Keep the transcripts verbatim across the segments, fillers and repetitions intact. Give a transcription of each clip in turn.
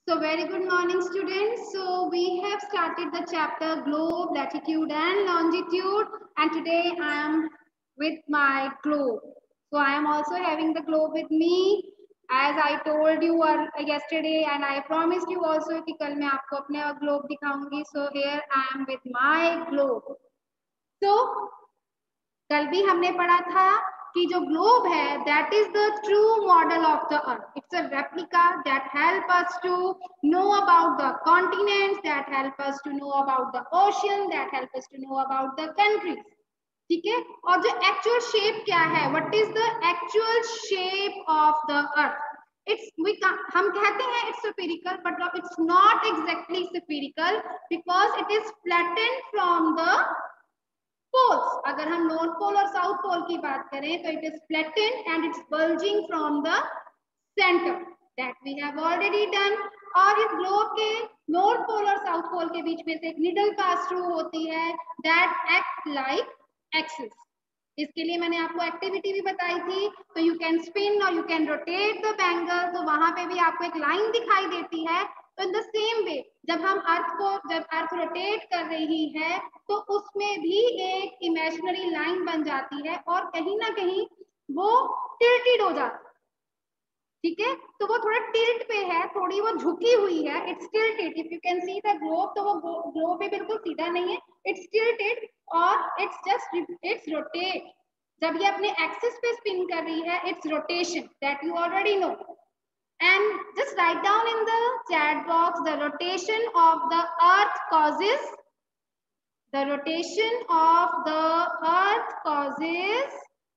So very good morning students. So we have started the chapter globe, latitude and longitude, and today I am with my globe. So I am also having the globe with me, as I told you yesterday, and I promised you also कि कल मैं आपको अपने globe दिखाऊंगी. So here I am with my globe. So कल भी हमने पढ़ा था कि जो ग्लोब है that is the true model of the earth. It's a replica that help us to know about the continents, that help us to know about the ocean, that help us to know about the countries. ठीक है. और जो actual shape क्या है, what is the actual shape of the earth? It's we हम कहते हैं it's spherical, but it's not exactly spherical because it is flattened from the poles. अगर हम नॉर्थ पोल और साउथ पोल की बात करें तो it is flattened and it's bulging from the center. That we have already done. और इस globe के नॉर्थ पोल और साउथ पोल के बीच में से एक निडल पास थ्रू होती है that act like axis. इसके लिए मैंने आपको एक्टिविटी भी बताई थी. तो यू कैन स्पिन और you can rotate the bangle. तो वहां पे भी आपको एक लाइन दिखाई देती है. तो इन द सेम वे जब हम अर्थ को जब अर्थ रोटेट कर रही है तो उसमें भी एक इमेजिनरी लाइन बन जाती है और कहीं ना कहीं वो टिल्टेड हो जाती है. ठीक है. तो वो थोड़ा टिल्ट पे है, थोड़ी वो झुकी हुई है. It's tilted. If you can see the globe तो वो ग्लोब भी बिल्कुल सीधा नहीं है. इट्स टिल्टेड और इट्स जस्ट इट्स रोटेट. जब ये अपने एक्सिस पे स्पिन कर रही है it's rotation. That you already know. And just write down in the chat box the rotation of the earth causes the rotation of the earth causes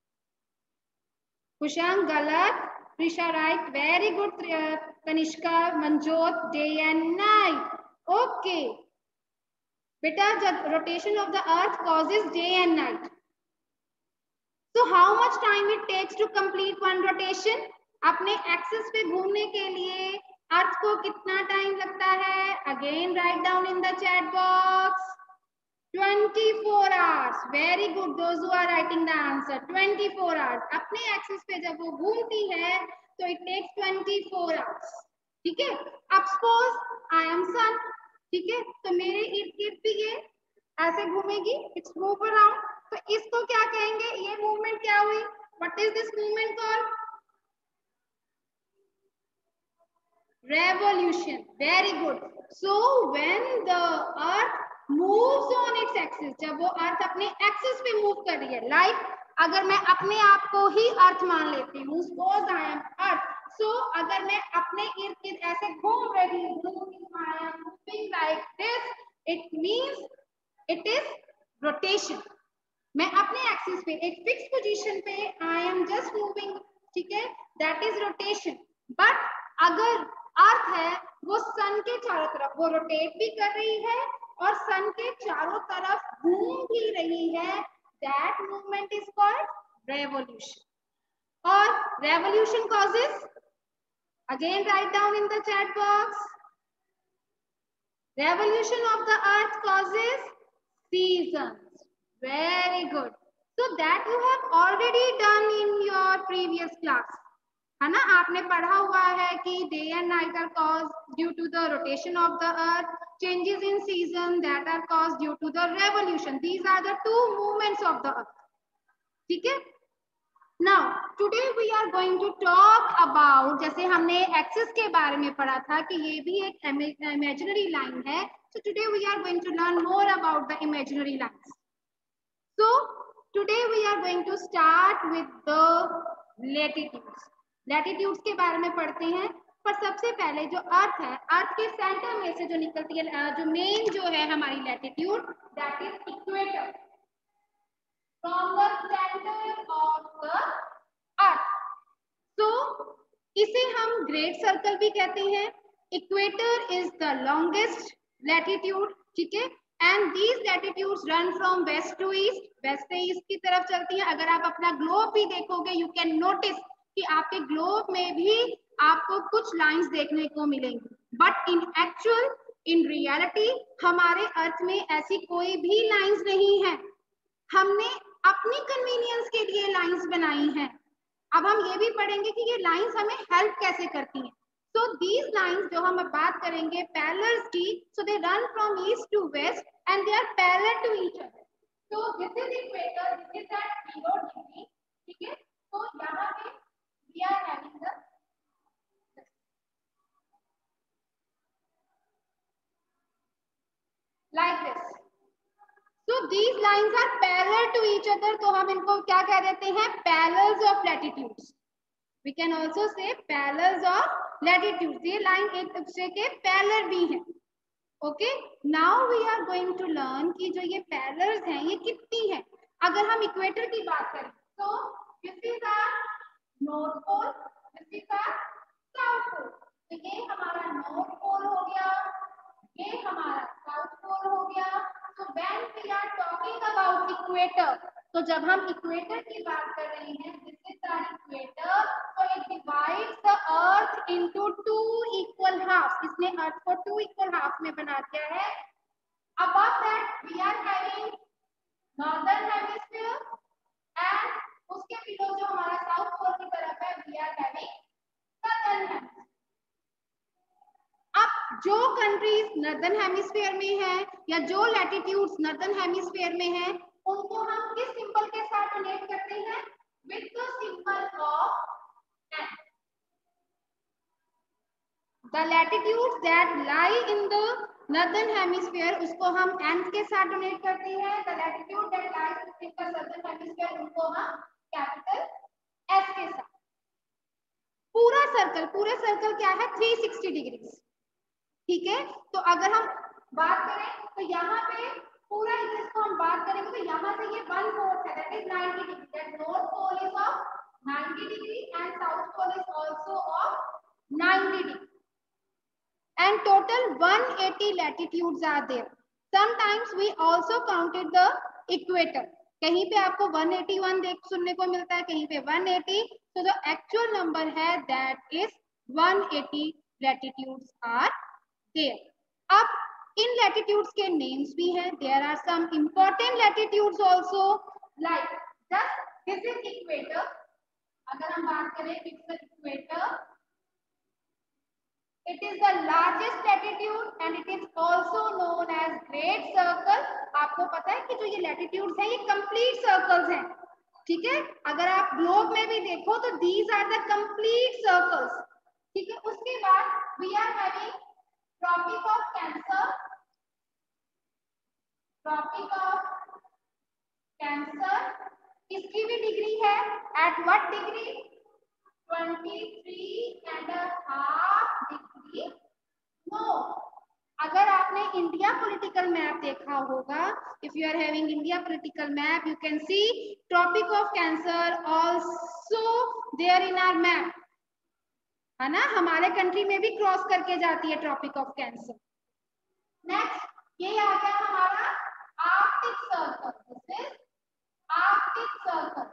Kushan galat, Prisha right, very good, Kanishka, Manjot, day and night. Okay beta, the rotation of the earth causes day and night. So how much time it takes to complete one rotation? अपने axis पे घूमने के लिए अर्थ को कितना time लगता है? Again write down in the chat box. twenty-four hours. Very good. Those who are writing the answer. twenty-four hours. अपने एक्सिस पे जब वो घूमती है तो इट टेक्स twenty-four hours. ठीक है. अब सपोज आई एम सन. ठीक है. तो मेरे इर्द गिर्द भी ये ऐसे घूमेगी. It's move around. तो इसको क्या कहेंगे? ये मूवमेंट क्या हुई? What is this movement called? Revolution. Very good. So when the earth moves on its axis, जब वो अर्थ अपने एक्सिस पे मूव कर रही है, लाइक like, अगर मैं अपने आप को ही अर्थ मान लेती हूँ, suppose I am earth, so अगर मैं अपने इर्द गिर्द ऐसे घूम रही हूँ, I am moving like this, it means it is rotation. मैं अपने एक्सिस पे एक फिक्स पोजीशन पे I am just moving. ठीक है. That is rotation. But अगर अर्थ है वो सन के चारों तरफ वो रोटेट भी कर रही है और सन के चारों तरफ घूम भी रही है. That movement is called revolution. और revolution causes, again write down in the chat box, revolution of the earth causes seasons. Very good. So that you have already done in your previous class. है ना. आपने पढ़ा हुआ है कि day and night are caused due to the rotation of the earth. Changes in season that are caused due to the revolution. These are the to movements of the earth. ठीक है. Now today we are going to talk about, जैसे हमने axis के बारे में पढ़ा था कि ये भी एक इमेजिनरी लाइन है. So today we are going to learn more about the imaginary lines. So today we are going to start with the latitudes. Latitudes के बारे में पढ़ते हैं. पर सबसे पहले जो अर्थ है, अर्थ के सेंटर में से जो निकलती है, जो मेन जो है हमारी latitude, that is equator. From the centre of the earth. So इसे हम ग्रेट सर्कल भी कहते हैं. Equator is the longest latitude. ठीक है. And these latitudes run from west to east. West से ईस्ट की तरफ चलती है. अगर आप अपना ग्लोब भी देखोगे यू कैन नोटिस कि आपके ग्लोब में भी आपको कुछ लाइंस देखने को मिलेंगी. But in actual in reality हमारे अर्थ में ऐसी कोई भी लाइंस नहीं है. हमने अपनी कन्वीनियंस के लिए लाइंस बनाई हैं. अब हम ये भी पढ़ेंगे कि ये लाइंस हमें हेल्प कैसे करती हैं. So these lines जो हम बात करेंगे parallels की, so they run from east to west and they are parallel to each other. So this is equator, this is at zero degree, ठीक है? तो यहाँ पे we are having the like this. So these lines are parallel to each other, तो हम इनको क्या कह देते हैं? Parallels of latitudes. We can also say parallels of latitudes. ये line एक दूसरे के parallel भी हैं. Okay, now we are going to learn कि जो ये पैरेलल्स हैं ये कितनी है. अगर हम इक्वेटर की बात करें तो this is our north pole, this is our south pole. तो ये हमारा नॉर्थ पोल हो गया, ये हमारा साउथ पोल हो गया. तो when we are talking about equator, तो जब हम इक्वेटर की बात कर रहे हैं, दिस इज आवर इक्वेटर, तो it divides the earth into two equal half. इसने अर्थ को टू इक्वल हाफ में बना दिया है. Above that we are having northern hemisphere and उसके बिलो जो हमारा साउथ पोल की तरफ है, we are having southern hemisphere. अब जो कंट्रीज नॉर्दर्न हेमिस्फीयर में है या जो लैटिट्यूड्स नॉर्दर्न हेमिस्फीयर में है, उनको हम किस सिंबल के साथ डोनेट करते हैं? With the symbol of N. The latitudes that lie in the northern hemisphere, उसको हम एन के साथ डोनेट करते हैं. The latitude that lies in the southern hemisphere, उनको हम कैपिटल एस के साथ. पूरा सर्कल, पूरे सर्कल क्या है? Three sixty degree. ठीक है, तो अगर हम बात करें तो यहाँ पे पूरा इसको हम बात करेंगे तो यहाँ से ये वन फोर्थ है, that is ninety degree. That north pole is of ninety degree and south pole is also of ninety degree. And total one hundred eighty latitudes are there. Sometimes we also counted the equator. कहीं पे आपको one eighty-one देख सुनने को मिलता है, कहीं पे one eighty. So the actual number है that is one hundred eighty latitudes are there. अब इन latitudes के names भी हैं. There are some important latitudes also, like just this is equator. अगर हम बात करें it's the equator. It is the largest latitude and it is also known as great circle. आपको पता है कि जो ये latitudes हैं ये complete circles हैं. ठीक है, अगर आप ग्लोब में भी देखो तो these are the complete circles. ठीक है, उसके बाद we are having Tropic of Cancer. Tropic of Cancer, इसकी भी डिग्री है. At what degree? twenty-three and a half degree. No, अगर आपने इंडिया पॉलिटिकल मैप देखा होगा, if you are having India political map, you can see Tropic of Cancer also there in our map. है ना, हमारे country में भी cross करके जाती है Tropic of Cancer. नेक्स्ट ये आ गया हमारा Arctic circle. This is Arctic circle.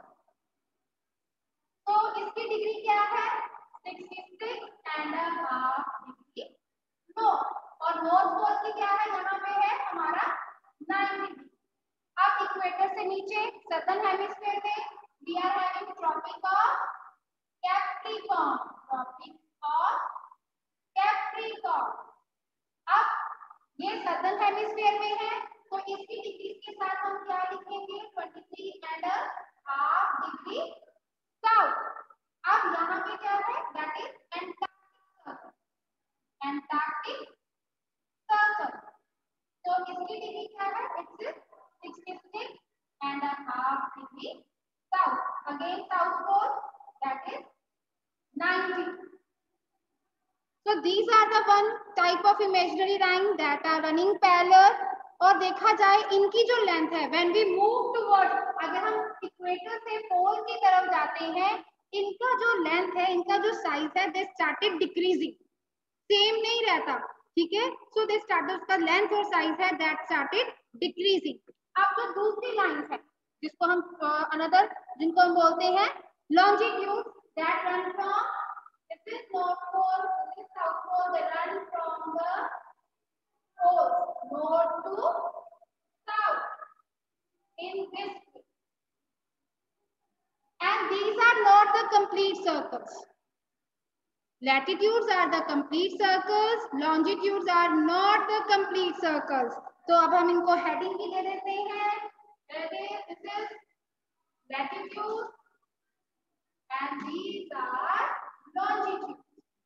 तो इसकी डिग्री क्या है? छियासठ and a half degree. No, और नॉर्थ पोल की क्या है? यहाँ पे है हमारा नाइन डिग्री. अब इक्वेटर से नीचे सदर्न हेमिस्फीयर में we are having Tropic of Capricorn. Tropic of Capricorn. अब ये सदर्न हेमिस्फीयर में है तो इसकी डिग्री के साथ हम क्या लिखेंगे? तेईस and a half degree south. अब यहाँ पे क्या है? That is Antarctic circle. Antarctic circle. तो इसकी डिग्री क्या है? इट्स छियासठ and a half degree south. Again south pole that is ninety. So these are the one type of imaginary line that are running parallel. और देखा जाए इनकी जो लेंथ है, when we move towards, अगर हम इक्वेटर से पोल की तरफ जाते हैं, इनका जो लेंथ है, इनका जो साइज है, they started decreasing. सेम नहीं रहता. ठीक है, so they started, उसका लेंथ और साइज है that started decreasing. अब जो दूसरी लाइन है जिसको हम अनदर uh, जिनको हम बोलते हैं longitude, that run from, this is north pole, this is south pole, they run from the poles north to south in this way. And these are not the complete circles. Latitudes are the complete circles, longitudes are not the complete circles. तो अब हम इनको heading भी दे देते हैं. This is latitude and these are longitude.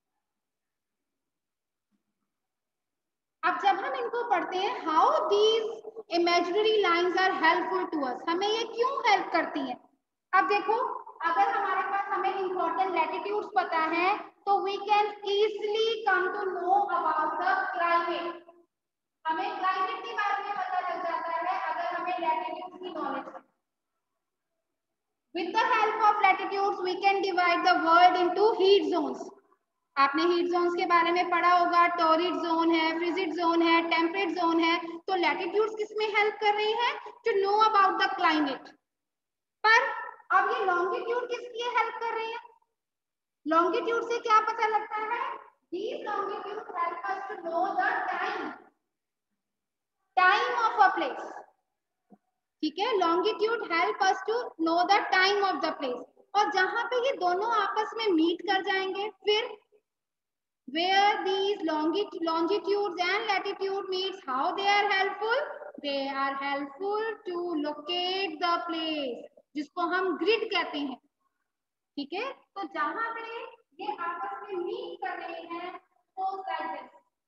अब जब हम इनको पढ़ते हैं, how these imaginary lines are helpful to us, हमें ये क्यों हेल्प करती हैं. अब देखो, अगर हमारे पास हमें important latitudes पता है तो we can easily come to know about the climate. हमें climate के बारे में पता लग जाता है अगर हमें latitudes की knowledge है. With the help of latitudes we can divide the world into heat zones. आपने हीट जोन्स के बारे में पढ़ा होगा. टॉरिड जोन है, फ्रिजिड जोन है, टेम्परेट जोन है. तो लैटिट्यूड्स किसमें हेल्प कर रही हैं? To know about the climate. पर अब ये लॉन्गिट्यूड किस लिए हेल्प कर रही है? लॉन्गिट्यूड से क्या पता लगता है? These longitudes help us to know the time, time of a place. ठीक है, longitude help us to know the time of the place. और जहां पे ये दोनों आपस में मीट कर जाएंगे, फिर where these longitude, longitudes and latitude meets, how they are helpful? They are helpful to locate the place, जिसको हम ग्रिड कहते हैं. ठीक है, तो जहां पे ये आपस में मीट कर रहे हैं, तो like this.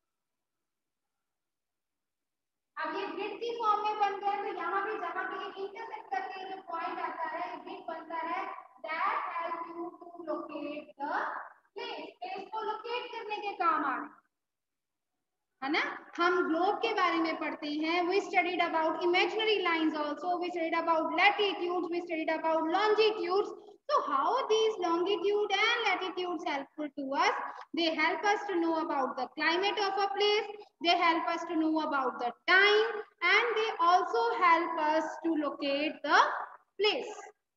अब ये ग्रिड की फॉर्म में बन गया, तो यहाँ पे जहां पे ये इंटरसेक्ट करके जो पॉइंट आता है, ग्रिड बनता है. That helps you to locate the place. Place को लोकेट करने के काम आ रहे है ना. हम ग्लोब के बारे में पढ़ते हैं. We studied about imaginary lines also. We studied about latitudes. We studied about longitudes. So how these longitude and latitudes helpful to us? They help us to know about the climate of a place. They help us to know about the time, and they also help us to locate the place.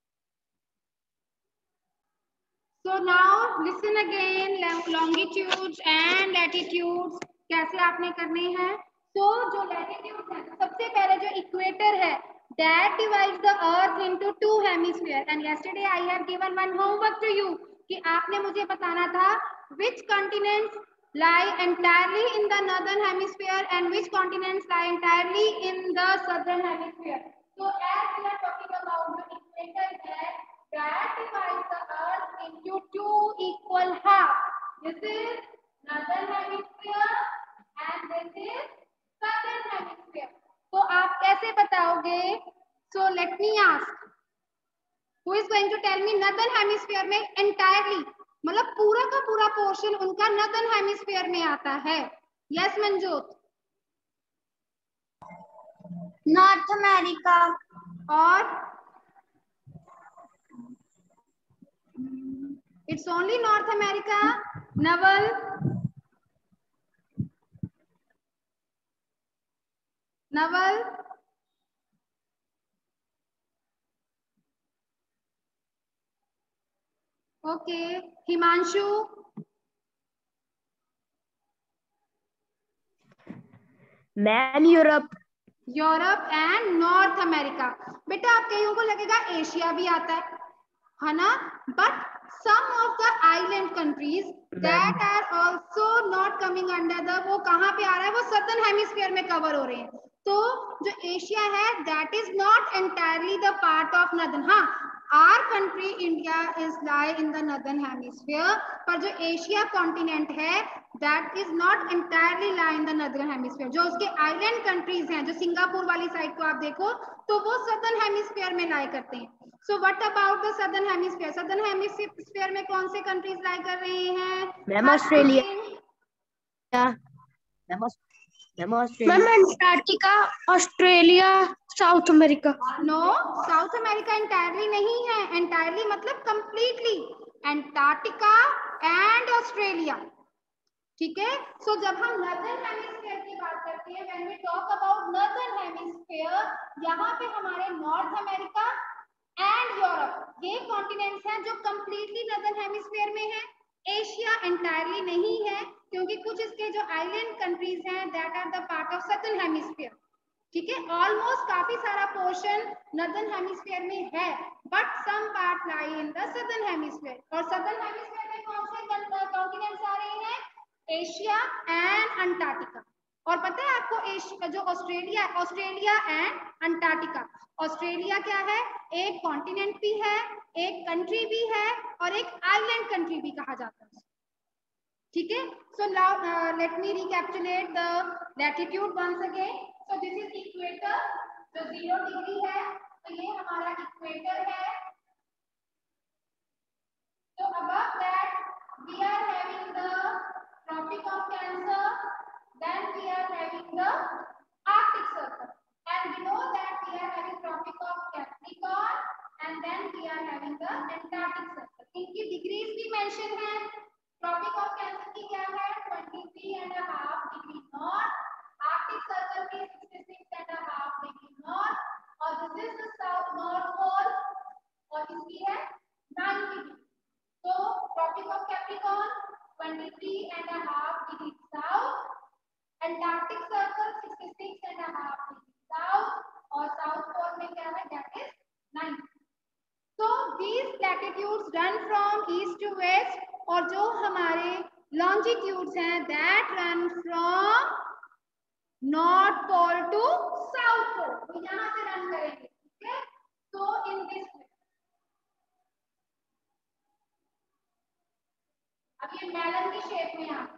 So now listen again, longitudes and latitudes कैसे आपने करने हैं. तो जो latitude है, सबसे पहले जो इक्वेटर है, that divides the earth into two hemispheres. And yesterday I have given one homework to you कि आपने मुझे बताना था which continents lie entirely in the northern hemisphere and which continents lie entirely in the southern hemisphere. So as we are talking about the equator है, that divides the earth into two equal halves. This is northern hemisphere and this is southern hemisphere. तो आप कैसे बताओगे? So let me ask, who is going to tell me northern hemisphere में entirely, मतलब पूरा का पूरा पोर्शन उनका northern hemisphere में आता है? Yes मंजूत. North America. और it's only North America. Naval. Naval. Okay. Himanshu. Ma'am Europe. Europe and North America. बेटा आप कईयों को लगेगा एशिया भी आता है, है ना. But some of the island countries that are also not coming under the, वो कहाँ पे आ रहा है? वो southern hemisphere में cover हो रहे हैं. तो जो एशिया है that is not entirely the part of northern. हाँ, our country India is lie in the northern hemisphere, पर जो एशिया कॉन्टिनेंट है that is not entirely lie in the northern hemisphere. जो उसके आइलैंड कंट्रीज हैं, जो Singapore वाली side को आप देखो तो वो southern hemisphere में लाई करते हैं. So what about the southern hemisphere? Southern hemisphere में कौन से कंट्रीज लाई कर रहे हैं? Ma'am Australia. Ma'am Antarctica, Australia, South America. No, South America entirely नहीं है. एंटायरली मतलब कंप्लीटली. Antarctica and Australia. ठीक है. सो so, जब हम नॉर्दर्न हेमिस्फीयर की बात करते हैं, when we talk about northern hemisphere, यहाँ पे हमारे नॉर्थ अमेरिका एंड यूरोप ये कॉन्टिनेंट्स हैं जो कंप्लीटली नॉर्दर्न हेमिस्फीयर में है. एशिया एंटायरली नहीं है क्योंकि कुछ इसके जो आइलैंड कंट्रीज हैं that are the part of southern hemisphere. ठीक है, ऑलमोस्ट काफी सारा पोर्शन नॉर्दर्न हेमिस्फीयर में है, but some part lie in the southern hemisphere. और सदर्न हेमिस्फीयर में कौन से कौन कॉन्टिनेंट्स आ रहे हैं, एशिया एंड अंटार्कटिका। और पता है आपको एशिया जो Australia Australia and Antarctica, Australia क्या है, एक कॉन्टिनेंट भी है, एक कंट्री भी है और एक आइलैंड कंट्री भी कहा जाता है, ठीक है। So now let me recapitulate the latitude once again. So this is equator जो जीरो डिग्री है, तो ये हमारा इक्वेटर है। So above that we are having the Tropic of Cancer, then we are having the Arctic Circle, and below that we are having Tropic of Capricorn, and then we are having the Antarctic Circle. इनकी degrees भी mention है। Tropic of Cancer की क्या है, twenty-three and a half degree north, Arctic Circle की sixty-six and a half degree north, और this is the south north pole, और इसकी है nine degree। So Tropic of Capricorn twenty-three and a half degree south, Antarctic Circle sixty-six and a half degree south, और South Pole में क्या है, that is nine. So these latitudes run from east to west, और जो हमारे longitudes हैं that run from North Pole to South Pole, तो यहाँ से run करेंगे, ठीक है। So in this way, अब ये मेलन की शेप में आ,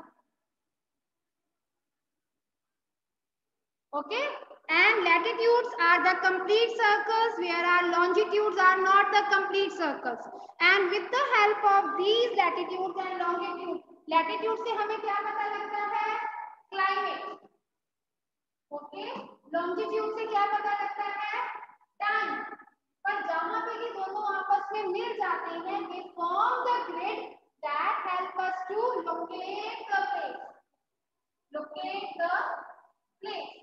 okay, and latitudes are the complete circles where our longitudes are not the complete circles, and with the help of these latitudes and longitudes, latitude से हमें क्या पता लगता है, climate, okay, longitude से क्या पता लगता है, time, पर जहां पे ये दोनों आपस में मिल जाते हैं, they form the grid that help us to locate the place, locate the place,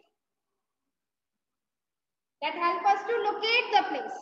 that help us to locate the place,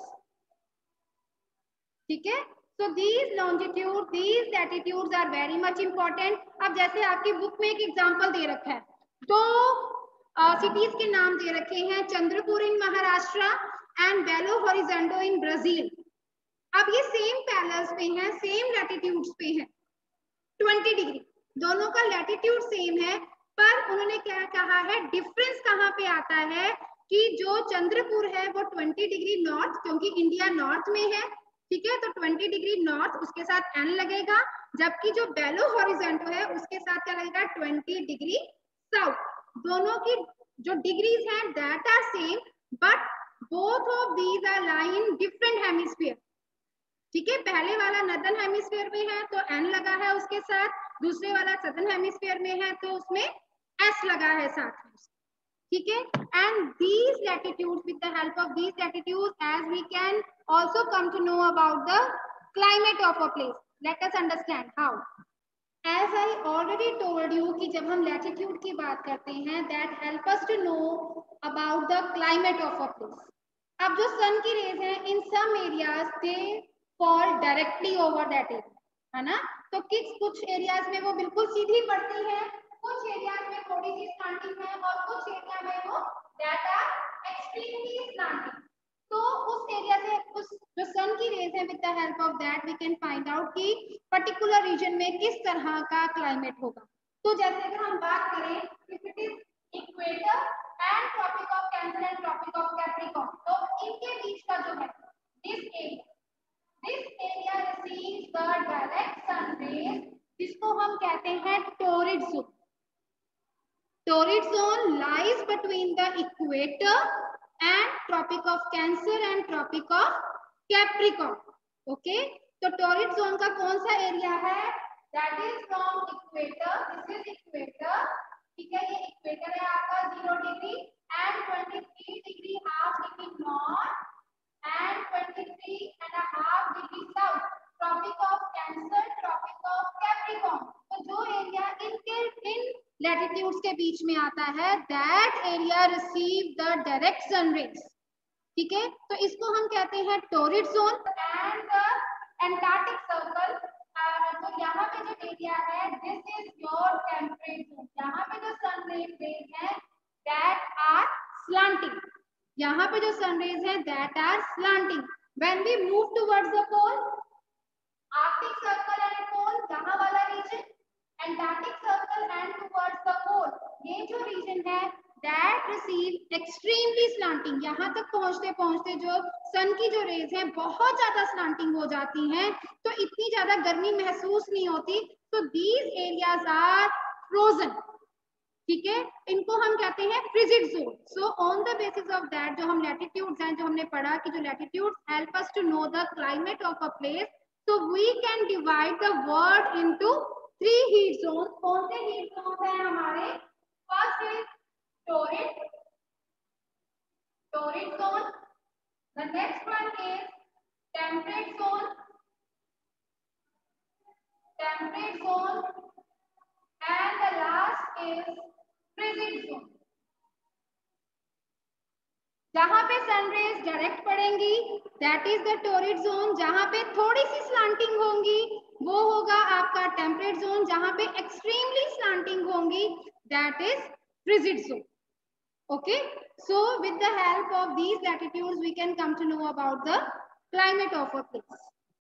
ठीक है। So these longitude, these latitudes are very much important. अब जैसे आपकी बुक में एक example दे रखा है, दो सिटीज uh, के नाम दे रखे हैं, Chandrapur in Maharashtra and Belo Horizonte in Brazil. अब ये सेम पैरेलल्स पे हैं, सेम लैटिट्यूड्स पे हैं, ट्वेंटी डिग्री, दोनों का लैटिट्यूड सेम है, पर उन्होंने क्या कहा है, डिफरेंस कहाँ पे आता है कि जो चंद्रपुर है वो ट्वेंटी डिग्री नॉर्थ, क्योंकि इंडिया नॉर्थ में है, ठीक है, तो ट्वेंटी डिग्री नॉर्थ उसके साथ एन लगेगा, जबकि जो बेलो हॉरिजोंटो है उसके साथ क्या लगेगा, ट्वेंटी डिग्री साउथ। दोनों की जो डिग्रीज हैं that are same, but both of these are lie in different hemisphere, ठीक है। पहले वाला नॉर्दर्न हेमिस्फीयर में है तो एन लगा है उसके साथ, दूसरे वाला सदर्न हेमिस्फीयर में है तो उसमें एस लगा है साथ में, ठीक है। And these latitudes, with the help of these latitudes as we can also come to know about the climate of a place, let us understand how. As I already told you कि जब हम latitude की बात करते हैं that help us to know about the climate of a place. अब जो sun की रेज हैं in some areas they fall directly over that area, है ना, तो किस कुछ एरियाज में वो बिल्कुल सीधी पड़ती है, कुछ एरियाज में थोड़ी सी स्लांटिंग है, और कुछ एरिया में वो दैट आर एक्सट्रीमली स्लांटिंग। तो उस एरिया से उस जो सन की रेज है, with the help of that we can find out कि पर्टिकुलर रीजन में किस तरह का क्लाइमेट होगा। तो जैसे अगर हम बात करें, if it is equator and Tropic of Cancer and Tropic of Capricorn, तो इनके बीच का जो है this area, this area receives the direct sun rays, जिसको हम कहते हैं torrid zone. Torrid zone lies between the equator and Tropic of Cancer and Tropic of Capricorn, okay, तो टोरिड जोन का कौन सा एरिया है, that is from equator, this is equator, ठीक है, ये इक्वेटर है आपका zero degree and twenty-three degree half degree north and twenty-three and a half degree south, Tropic of Cancer, Tropic of Capricorn। तो जो एरिया इनके इन latitudes के बीच में आता है that area receive the direct sun rays, ठीक है, तो इसको हम कहते हैं torrid zone. And the Antarctic circle, तो यहाँ पे जो एरिया है this is your temperate zone, यहाँ पे जो सन रेज है दैट आर स्लांटिंग, यहाँ पे जो सन रेज है that are slanting. When we move towards the pole, Arctic circle and pole, यहाँ वाला रीजन, Antarctic Circle and towards the pole. ये जो region है that receive extremely slanting. यहाँ तक पहुँचते पहुँचते जो सन की जो रेज हैं बहुत ज्यादा slanting हो जाती हैं, तो इतनी ज्यादा गर्मी महसूस नहीं होती. So these areas are frozen. ठीक है, इनको हम कहते हैं frigid zone. So on the basis of that जो हम लैटिट्यूड्स हैं, जो हमने पढ़ा कि जो latitudes help us to know the climate of a place, so we can divide the world into three heat zone. कौन से हीट जोन हैं हमारे? First is torrid torrid zone, the next one is temperate zone temperate zone and the last is frigid zone. जहां पे sun raise direct पड़ेंगी that is the torrid zone. जहां पे थोड़ी सी स्लांटिंग होंगी वो होगा आपका टेम्परेट जोन. जहां पे एक्सट्रीमली स्लांटिंग होंगी that is frigid zone. Okay, so with the help of these latitudes we can come to know about the climate of a place.